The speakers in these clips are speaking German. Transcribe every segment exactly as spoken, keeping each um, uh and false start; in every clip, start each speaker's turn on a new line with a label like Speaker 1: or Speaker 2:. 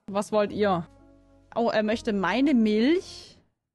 Speaker 1: Was wollt ihr? Oh, er möchte meine Milch.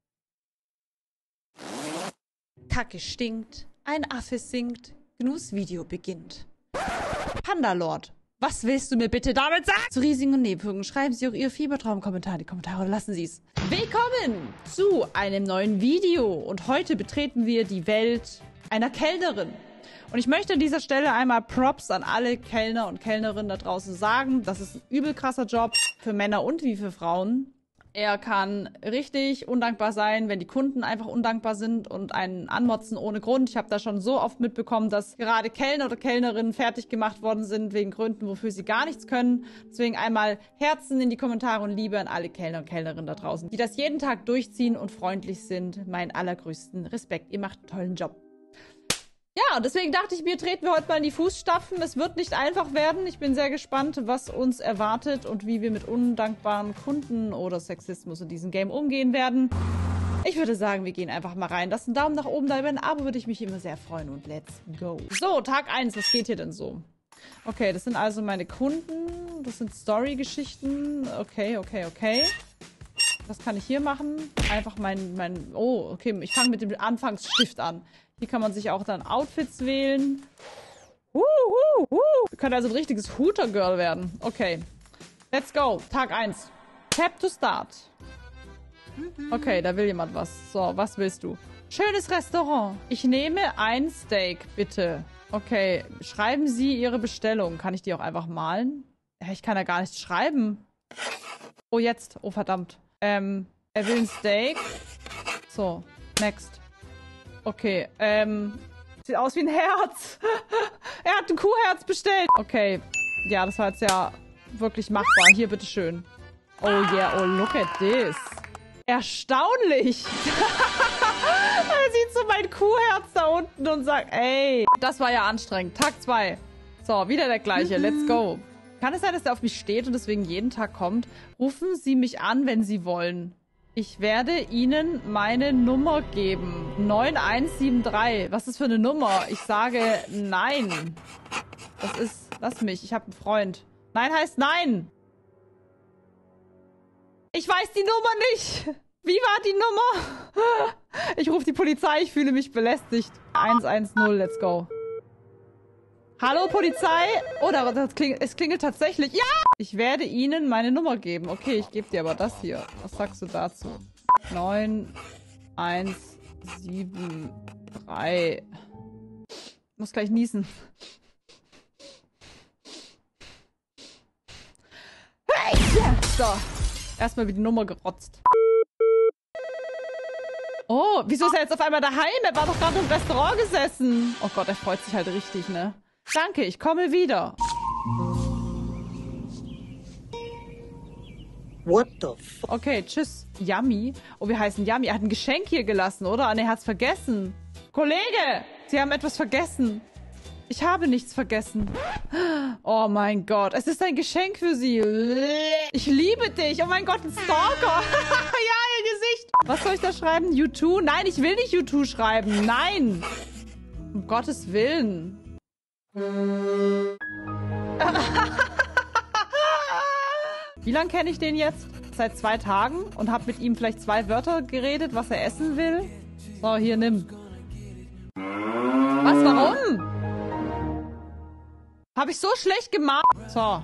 Speaker 1: Kacke stinkt. Ein Affe singt. Gnus-Video beginnt. Pandalord. Was willst du mir bitte damit sagen? Zu Risiken und Nebenwirkungen schreiben Sie auch Ihr Fiebertraum-Kommentar in die Kommentare oder lassen Sie es. Willkommen zu einem neuen Video. Und heute betreten wir die Welt einer Kellnerin. Und ich möchte an dieser Stelle einmal Props an alle Kellner und Kellnerinnen da draußen sagen. Das ist ein übel krasser Job für Männer und wie für Frauen. Er kann richtig undankbar sein, wenn die Kunden einfach undankbar sind und einen anmotzen ohne Grund. Ich habe da schon so oft mitbekommen, dass gerade Kellner oder Kellnerinnen fertig gemacht worden sind wegen Gründen, wofür sie gar nichts können. Deswegen einmal Herzen in die Kommentare und Liebe an alle Kellner und Kellnerinnen da draußen, die das jeden Tag durchziehen und freundlich sind. Meinen allergrößten Respekt. Ihr macht einen tollen Job. Ja, und deswegen dachte ich mir, treten wir heute mal in die Fußstapfen. Es wird nicht einfach werden. Ich bin sehr gespannt, was uns erwartet und wie wir mit undankbaren Kunden oder Sexismus in diesem Game umgehen werden. Ich würde sagen, wir gehen einfach mal rein. Lasst einen Daumen nach oben da, über ein Abo würde ich mich immer sehr freuen und let's go. So, Tag eins, was geht hier denn so? Okay, das sind also meine Kunden. Das sind Story-Geschichten. Okay, okay, okay. Was kann ich hier machen? Einfach mein, mein... Oh, okay, ich fange mit dem Anfangsstift an. Hier kann man sich auch dann Outfits wählen. Uh, uh, uh. Wir können also ein richtiges Hooter-Girl werden. Okay. Let's go. Tag eins. Tap to start. Okay, da will jemand was. So, was willst du? Schönes Restaurant. Ich nehme ein Steak, bitte. Okay. Schreiben Sie Ihre Bestellung. Kann ich die auch einfach malen? Ja, ich kann ja gar nichts schreiben. Oh, jetzt. Oh, verdammt. Ähm, er will ein Steak. So, next. Okay, ähm, sieht aus wie ein Herz. Er hat ein Kuhherz bestellt. Okay, ja, das war jetzt ja wirklich machbar. Hier, bitteschön. Oh yeah, oh, look at this. Erstaunlich. Er sieht so mein Kuhherz da unten und sagt, ey, das war ja anstrengend. Tag zwei. So, wieder der gleiche. Let's go. Kann es sein, dass er auf mich steht und deswegen jeden Tag kommt? Rufen Sie mich an, wenn Sie wollen. Ich werde Ihnen meine Nummer geben. neun eins sieben drei. Was ist das für eine Nummer? Ich sage nein. Das ist... Lass mich. Ich habe einen Freund. Nein heißt nein. Ich weiß die Nummer nicht. Wie war die Nummer? Ich rufe die Polizei. Ich fühle mich belästigt. eins eins null. Let's go. Hallo Polizei? Oh, das klingelt, es klingelt tatsächlich. Ja! Ich werde Ihnen meine Nummer geben. Okay, ich gebe dir aber das hier. Was sagst du dazu? neun eins sieben drei. Ich muss gleich niesen. Hey! So. Erstmal wieder die Nummer gerotzt. Oh, wieso ist er jetzt auf einmal daheim? Er war doch gerade im Restaurant gesessen. Oh Gott, er freut sich halt richtig, ne? Danke, ich komme wieder.
Speaker 2: What the fuck?
Speaker 1: Okay, tschüss. Yummy. Oh, wir heißen Yummy. Er hat ein Geschenk hier gelassen, oder? Ah, ne, er hat's vergessen. Kollege, Sie haben etwas vergessen. Ich habe nichts vergessen. Oh mein Gott, es ist ein Geschenk für Sie. Ich liebe dich. Oh mein Gott, ein Stalker. Ja, Ihr Gesicht. Was soll ich da schreiben? You too? Nein, ich will nicht You too schreiben. Nein. Um Gottes Willen. Wie lange kenne ich den jetzt? Seit zwei Tagen und habe mit ihm vielleicht zwei Wörter geredet, was er essen will. So, hier, nimm. Was, warum? Habe ich so schlecht gemacht? So.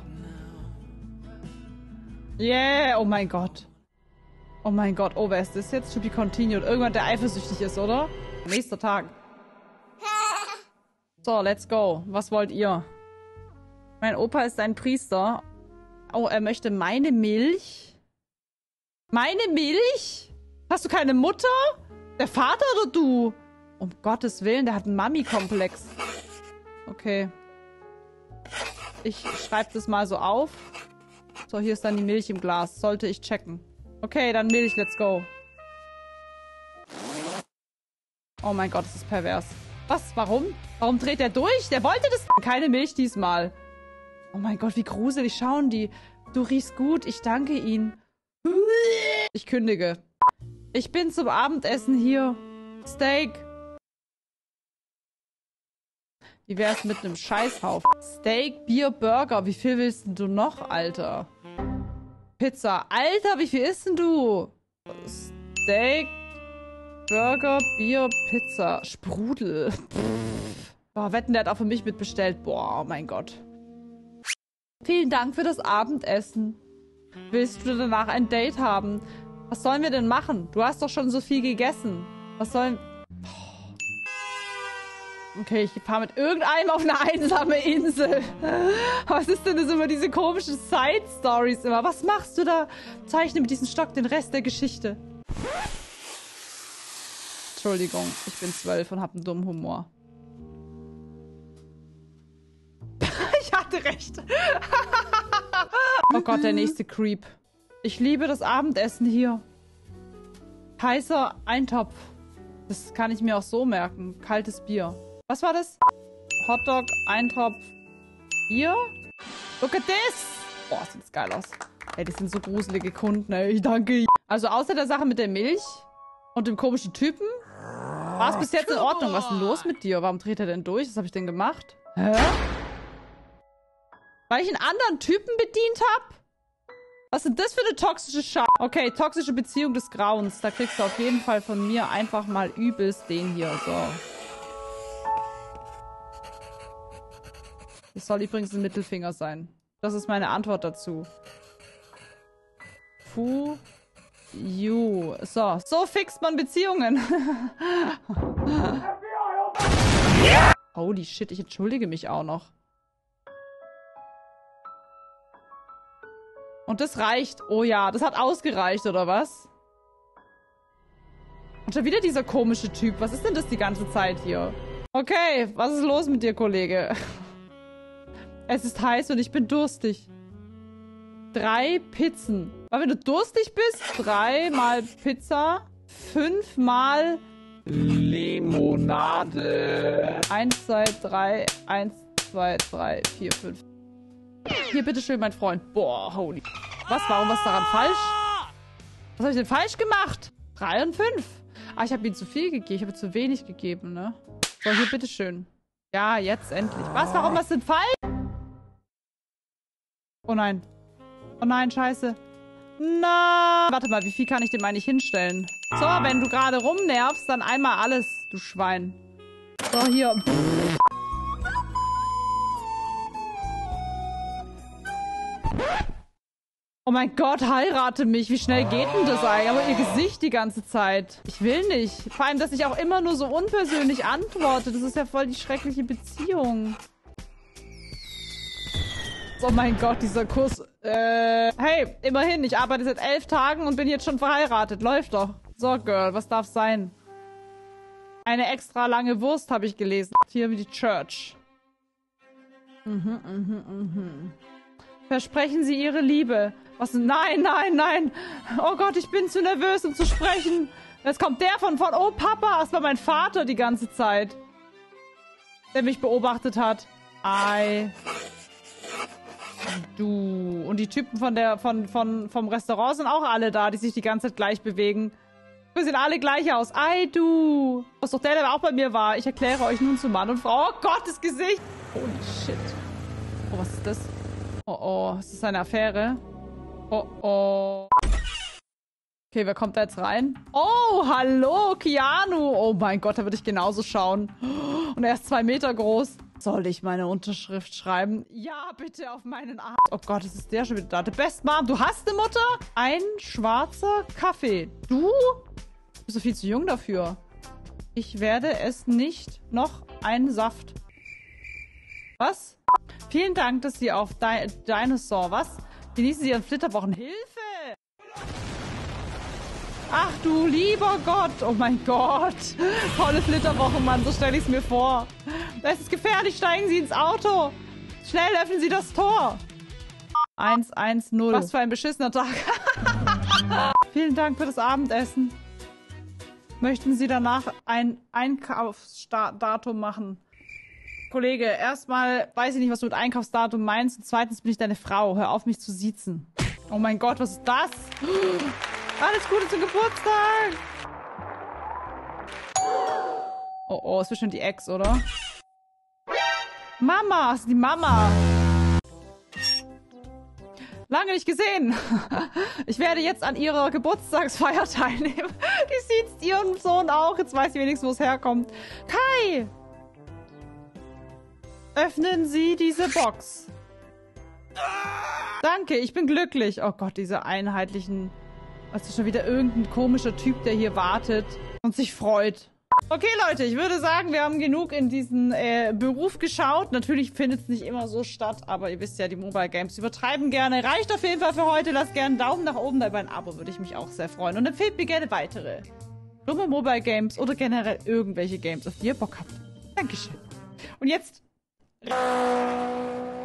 Speaker 1: Yeah, oh mein Gott. Oh mein Gott, oh, wer ist das jetzt? To be continued. Irgendwann, der eifersüchtig ist, oder? Nächster Tag. So, let's go. Was wollt ihr? Mein Opa ist ein Priester. Oh, er möchte meine Milch? Meine Milch? Hast du keine Mutter? Der Vater oder du? Um Gottes Willen, der hat einen Mami-Komplex. Okay. Ich schreibe das mal so auf. So, hier ist dann die Milch im Glas. Sollte ich checken. Okay, dann Milch, let's go. Oh mein Gott, das ist pervers. Was? Warum? Warum dreht er durch? Der wollte das... Keine Milch diesmal. Oh mein Gott, wie gruselig schauen die. Du riechst gut, ich danke Ihnen. Ich kündige. Ich bin zum Abendessen hier. Steak. Wie wär's mit einem Scheißhaufen? Steak, Bier, Burger. Wie viel willst du noch, Alter? Pizza. Alter, wie viel isst denn du? Steak, Burger, Bier, Pizza, Sprudel. Pff. Boah, wetten, der hat auch für mich mitbestellt. Boah, oh mein Gott. Vielen Dank für das Abendessen. Willst du danach ein Date haben? Was sollen wir denn machen? Du hast doch schon so viel gegessen. Was sollen... Okay, ich fahre mit irgendeinem auf eine einsame Insel. Was ist denn das immer, diese komischen Side-Stories immer? Was machst du da? Zeichne mit diesem Stock den Rest der Geschichte. Entschuldigung, ich bin zwölf und habe einen dummen Humor. Ich hatte recht. Oh Gott, der nächste Creep. Ich liebe das Abendessen hier. Heißer Eintopf. Das kann ich mir auch so merken. Kaltes Bier. Was war das? Hotdog, Eintopf, Bier? Look at this! Boah, sieht das geil aus. Ey, das sind so gruselige Kunden, ey. Danke. Also außer der Sache mit der Milch und dem komischen Typen war es bis jetzt in Ordnung. Was ist denn los mit dir? Warum dreht er denn durch? Was habe ich denn gemacht? Hä? Weil ich einen anderen Typen bedient habe? Was ist denn das für eine toxische Scheiße? Okay, toxische Beziehung des Grauens. Da kriegst du auf jeden Fall von mir einfach mal übelst den hier. So. Das soll übrigens ein Mittelfinger sein. Das ist meine Antwort dazu. Fu you. So, so fixt man Beziehungen. Holy shit, ich entschuldige mich auch noch. Und das reicht. Oh ja, das hat ausgereicht, oder was? Und schon wieder dieser komische Typ. Was ist denn das die ganze Zeit hier? Okay, was ist los mit dir, Kollege? Es ist heiß und ich bin durstig. Drei Pizzen. Weil wenn du durstig bist, dreimal Pizza, fünfmal Limonade. Eins, zwei, drei, eins, zwei, drei, vier, fünf. Hier, bitteschön, mein Freund. Boah, holy. Was? Warum? Was ist daran falsch? Was habe ich denn falsch gemacht? Drei und fünf. Ah, ich habe ihnen zu viel gegeben. Ich habe zu wenig gegeben, ne? So, hier, bitteschön. Ja, jetzt endlich. Was? Warum? Was ist denn falsch? Oh nein. Oh nein, scheiße. Nein. Warte mal, wie viel kann ich dem eigentlich hinstellen? So, wenn du gerade rumnervst, dann einmal alles, du Schwein. So, hier. Oh mein Gott, heirate mich. Wie schnell geht denn das eigentlich? Aber ihr Gesicht die ganze Zeit. Ich will nicht. Vor allem, dass ich auch immer nur so unpersönlich antworte. Das ist ja voll die schreckliche Beziehung. Oh mein Gott, dieser Kuss. Äh, hey, immerhin, ich arbeite seit elf Tagen und bin jetzt schon verheiratet. Läuft doch. So, Girl, was darf sein? Eine extra lange Wurst habe ich gelesen. Hier wie die Church. Mhm, mhm, mhm. Versprechen Sie Ihre Liebe. Was? Nein, nein, nein. Oh Gott, ich bin zu nervös, um zu sprechen. Jetzt kommt der von, von, oh Papa, das war mein Vater die ganze Zeit. Der mich beobachtet hat. I... Du. Und die Typen von der, von, von, vom Restaurant sind auch alle da, die sich die ganze Zeit gleich bewegen. Wir sehen alle gleich aus. Ei, du. Das ist doch der, der auch bei mir war. Ich erkläre euch nun zu Mann und Frau. Oh Gott, das Gesicht. Holy shit. Oh, was ist das? Oh, oh. Ist das eine Affäre? Oh, oh. Okay, wer kommt da jetzt rein? Oh, hallo, Keanu. Oh mein Gott, da würde ich genauso schauen. Und er ist zwei Meter groß. Soll ich meine Unterschrift schreiben? Ja, bitte auf meinen Arm. Oh Gott, es ist der schon wieder da. The best mom. Du hast eine Mutter? Ein schwarzer Kaffee. Du? Du bist so viel zu jung dafür. Ich werde es nicht. Noch ein Saft. Was? Vielen Dank, dass Sie auf Di Dinosaur, was? Genießen Sie Ihren Flitterwochen. Hilfe! Ach du lieber Gott. Oh mein Gott. Tolle Flitterwochen, Mann. So stelle ich es mir vor. Das ist gefährlich. Steigen Sie ins Auto. Schnell öffnen Sie das Tor. eins eins null. Was für ein beschissener Tag. Vielen Dank für das Abendessen. Möchten Sie danach ein Einkaufsdatum machen? Kollege, erstmal weiß ich nicht, was du mit Einkaufsdatum meinst. Und zweitens bin ich deine Frau. Hör auf, mich zu siezen. Oh mein Gott, was ist das? Alles Gute zum Geburtstag! Oh, oh, ist bestimmt die Ex, oder? Mama, ist die Mama. Lange nicht gesehen. Ich werde jetzt an ihrer Geburtstagsfeier teilnehmen. Die sieht ihren Sohn auch. Jetzt weiß ich wenigstens, wo es herkommt. Kai! Öffnen Sie diese Box. Danke, ich bin glücklich. Oh Gott, diese einheitlichen... Also schon wieder irgendein komischer Typ, der hier wartet und sich freut. Okay, Leute, ich würde sagen, wir haben genug in diesen äh, Beruf geschaut. Natürlich findet es nicht immer so statt, aber ihr wisst ja, die Mobile Games übertreiben gerne. Reicht auf jeden Fall für heute. Lasst gerne einen Daumen nach oben, dabei ein Abo, würde ich mich auch sehr freuen. Und empfehlt mir gerne weitere dumme Mobile Games oder generell irgendwelche Games, auf die ihr Bock habt. Dankeschön. Und jetzt...